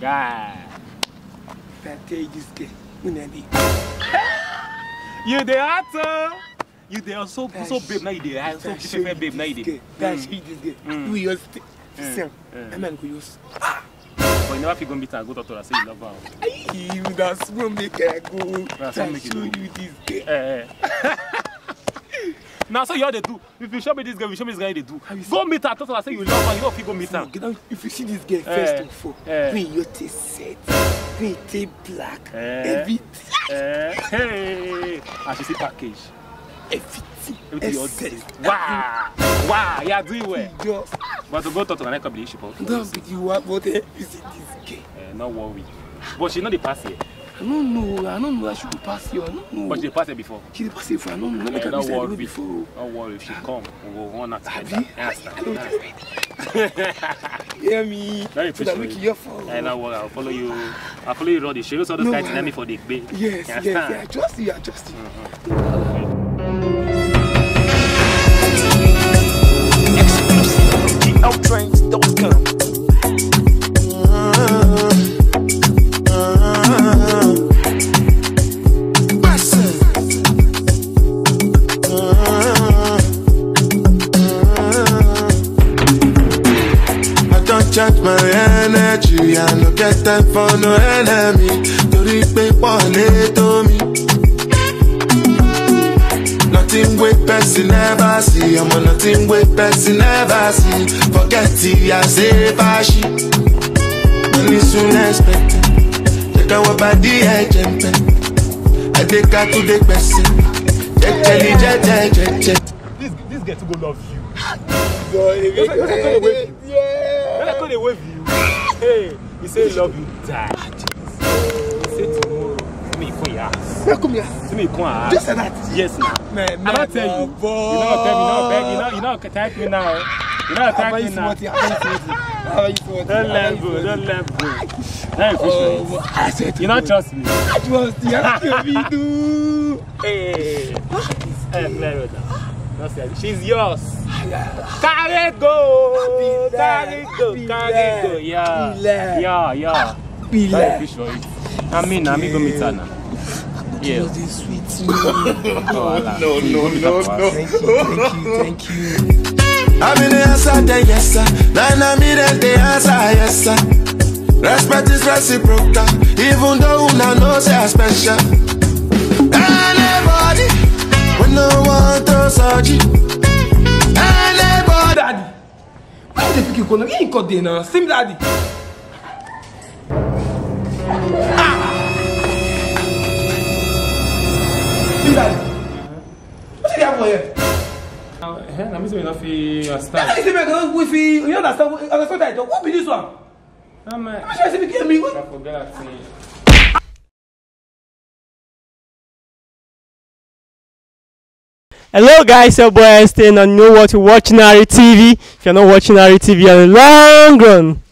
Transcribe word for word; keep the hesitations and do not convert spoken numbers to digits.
Guy. I tell you this guy. You the actor. You they are so so babe now you they so different babe now you they. That's he this guy. You use Sam. I man go use. But you never feel gonna meet her go talk to her say you love her. You that's gonna make her go. That's I make show you you this guy. Eh. Now so you all they do. If you show me this girl, you show me this guy they do. Go meet her, talk to her say you love her, you don't feel go meet her. If you see this guy first of all, when your taste set, when you take black, everything. Eh. Hey. And she see package. Everything. Everything all this. Wow. Wow. You are doing well. Just. But to go talk to her, not be issue. Don't be you what but you see this guy. Eh, no worry. But she know the pass here. I don't know. I don't know. I should pass here. I don't know. But she passed it before. She passed it before. I don't know. Let me Don't worry. before. Don't worry. If she come, we'll go on that together. Hear me. Very appreciate it. Your phone. I know what. I'll follow you. I'll follow you around the show. So those guys tell me for the bait. Yes. Yes. Yes. I trust you. I trust you. Exclusive. Outtrains dot com. Charge my energy, I no get time for no enemy. Torí pé pọ̀lẹ́ tó mi. Nothing wey person never see, I'm on nothing wey person never see. Forget it, I say fashi. Money soon expected. Check out what body I jump. I take out to the person. Check, check, check, check, check, check. This this girl to go love you. So, if you go away, When I call the wave you, hey, he say love you, die. He say tomorrow, see me come here. come here. See me come here. Just like that. Yes, now. Man, I don't tell you. You know tell me, you know beg, you know, you know type me now. You know type me now. Don't let go, don't let go. Now you push me. You not trust me. I trust you. I trust you. Do. Hey, hey, play she's yours. Carry go, carry go, carry go, yeah, yeah, yeah. Fish for it. I mean, I mean, go meet her now. Yeah. Sweet. Oh, no, no, no, no. Thank you, thank you, thank you. I'm in the answer, then yes sir. Then I'm in the answer, yes sir. Respect is reciprocal, even though I know say I'm special. Anybody, when no one to search it. Anybody, daddy. Why the pick you call? You ain't got dinner. Same daddy. Ah. Same daddy. What did you have for here? I'm missing enough for your style. I see me go with you. You understand? Understand that? What be this one? I'm sure I see me get me. I forgot. Hello guys, your boy Einstein, and you know what, you're watching Ari T V. If you're not watching Ari T V, you're long run.